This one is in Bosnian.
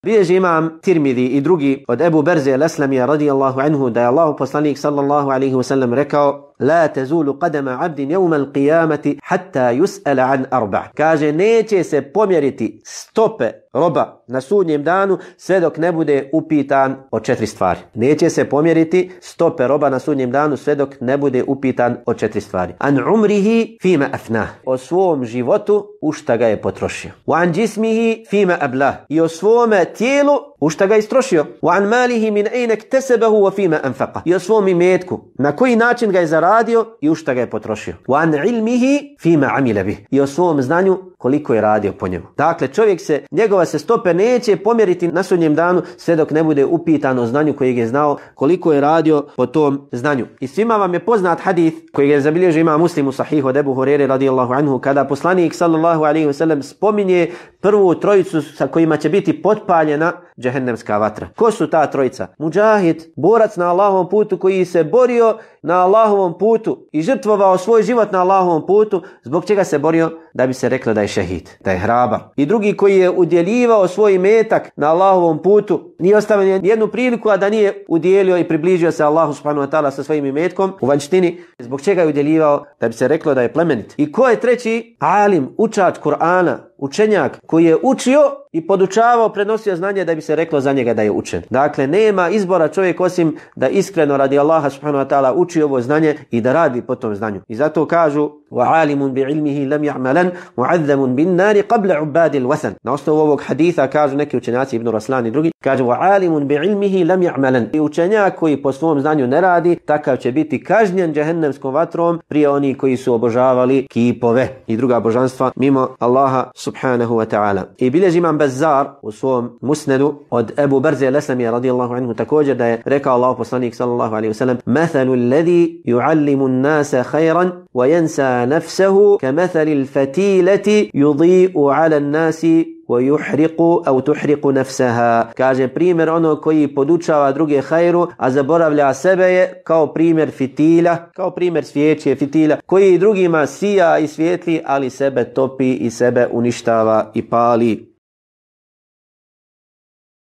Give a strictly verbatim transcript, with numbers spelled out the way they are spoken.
Bilježi imam Tirmidi i drugi od Ebu Berze al-Aslamija radijallahu anhu da je Allahu poslanik sallallahu alaihi wasallam rekao: La tezulu qadama abdin jevma al-qiyamati hatta yus'ala an arba. Kaže, neće se pomjeriti stope roba na sudnjem danu sve dok ne bude upitan o četiri stvari. Neće se pomjeriti stope roba na sudnjem danu sve dok ne bude upitan o četiri stvari. An umrihi fima afnah. O svom životu u šta ga je potrošio. Wa an jismihi fima ablah. I o svome tijelu u šta ga je istrošio. Wa an malihi min ayna iktasabahu wa fima anfaqa. I o svom imetku na koji način ga je zaradio i u šta ga je potrošio. Wa an ilmihi fima amila bih. I o svom znanju koliko je radio po njemu. Dakle, čovjek se, njegova se stope neće pomjeriti na sudnjem danu sve dok ne bude upitan o znanju kojeg je znao, koliko je radio po tom znanju. I svima vam je poznat hadith kojeg je zabilježio Imam Muslim u Sahihu od Ebu Hurere radijallahu anhu, kada poslanik sallallahu alaihi wasallam spominje prvu trojicu sa kojima će biti potpaljena džehennemska vatra. Ko su ta trojica? Mudžahid, borac na Allahovom putu koji se borio na Allahovom putu i žrtvovao svoj život na Allahovom putu. Zbog čega se borio? Da bi se reklo da je šehid, da je hrabar. I drugi koji je udjeljivao svoj imetak na Allahovom putu, nije ostavio jednu priliku a da nije udjelio i približio se Allahu subhanahu wa ta'ala sa svojim imetkom u vanjštini. Zbog čega je udjeljivao? Da bi se reklo da je plemenit. I ko je treći? Alim, učač Kur'ana, učenjak koji je učio i podučavao, prenosio znanje da bi se reklo za njega da je učen. Dakle, nema izbora čovjek osim da iskreno radi Allaha subhanahu wa ta'ala uči ovo znanje i da radi po tom znanju. I zato kažu: وَعَالِمٌ بِعِلْمِهِ لَمْ يَعْمَلًا مُعَذَّمٌ بِالنَّارِ قَبْلَ عُبَّادِ الْوَثَنِ. Na osnovu ovog haditha kažu neki učenjaci, Ibn Raslan i drugi, kažu: وَعَالِمٌ بِعِلْمِهِ لَمْ يَعْمَلًا. I učenjak koji po svom znanju ne radi, takav će biti kažnjen džehennemskom vatrom prije oni koji su obožavali kipove i druga božanstva mimo Allaha subhanahu wa ta'ala. I bilježi imam Bazzar u svom musnedu od Ebu Berze al-Aslamija radijallahu anhu također da je rekao Allahu poslanik sallallahu alaihi wasallam: مَثَلُ الَّذِي يُعَلِّمُ النَّاسَ خَيْرًا وَيَنْسَى نَفْسَهُ كَمَثَلِ الْفَتِيلَةِ يُضِيءُ عَلَى النَّاسِ وَيُحْرِقُ أَوْ تُحْرِقُ نَفْسَهَا. Kaže, primjer ono koji podučava druge hajru, a zaboravlja sebe je kao primjer fitila, kao primjer svijeće fitila, koji drugima sija i svijetli, ali sebe topi i sebe uništava i pali.